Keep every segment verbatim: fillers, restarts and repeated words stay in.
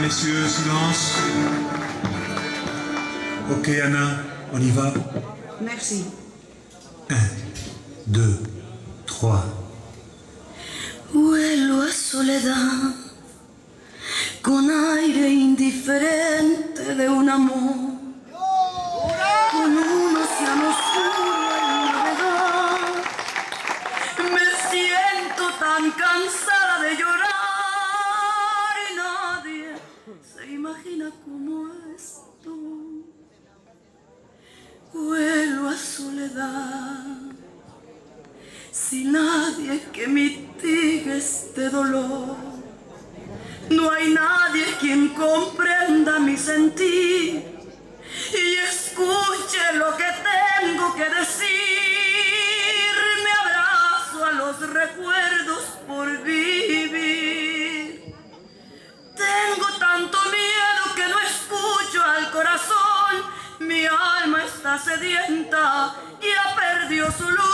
messieurs, silence. Ok, Anna, on y va. Merci. Un, deux, trois. Vuelo a soledad, con aire indiferente de un amor, con un océano oscuro al navegar. Me siento tan cansada de llorar y nadie se imagina cómo estoy. Vuelo a soledad, sin nadie que mitigue este dolor. No hay nadie quien comprenda mi sentir y escuche lo que tengo que decir. Me abrazo a los recuerdos por vivir. Tengo tanto miedo que no escucho al corazón. Mi alma está sedienta y ha perdido su luz.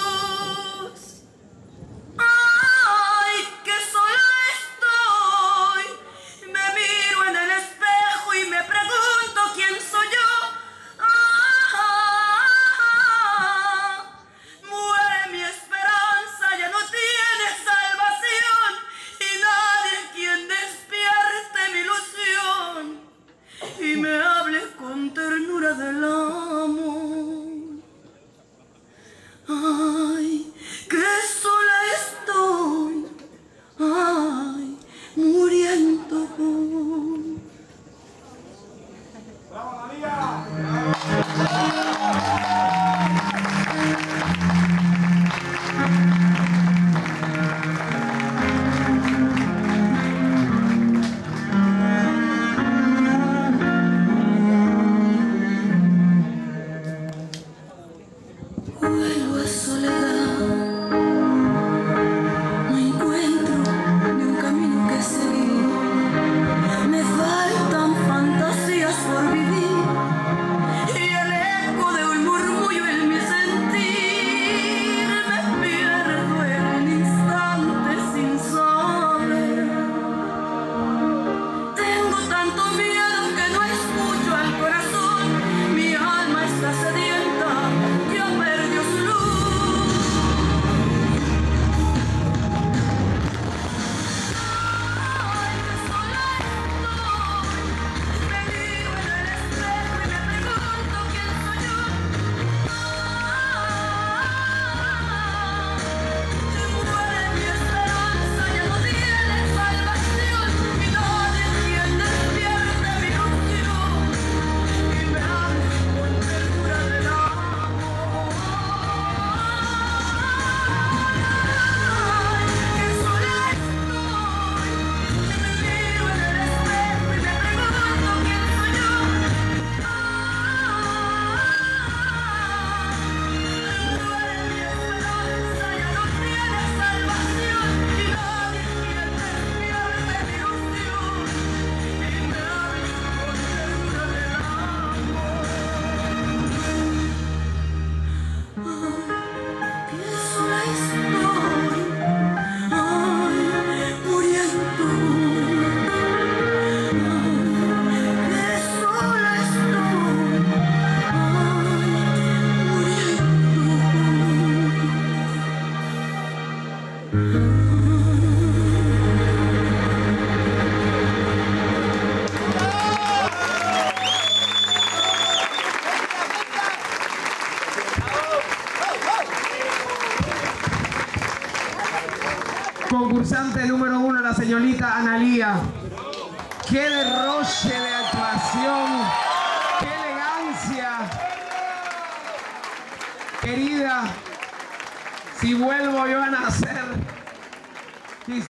¡Ay, qué sola estoy! Me miro en el espejo y me pregunto quién soy yo. ¡Ah! Muere mi esperanza, ya no tiene salvación y nadie quien despierte mi ilusión y me hable con ternura del amor. Ay, qué sola estoy, ay, muriendo. ¡Bravo, María! Vuelvo a soledad, no encuentro ni un camino que seguir. Me faltan fantasías por vivir y el eco de un murmullo en mi sentir. Me pierdo en un instante sin saber. Tengo tanto miedo que no escucho al corazón. Mi alma está sedienta y ha perdido su luz. Ay, qué sola estoy. Me miro en el espejo y me pregunto quién soy yo. Ah, muere mi esperanza, ya no tiene salvación y nadie quien despierte mi ilusión y me hable con ternura del amor. Ay, qué sola estoy. Me miro en el espejo y me pregunto quién soy yo. Ah, muere mi esperanza, ya no tiene salvación y nadie quien despierte mi ilusión y me hable con ternura del amor. Ay, qué sola estoy, ay, muriendo. Ay, qué sola estoy, ay, Concursante número uno, la señorita Analía. ¡Qué derroche de actuación! ¡Qué elegancia! Querida, si vuelvo yo a nacer,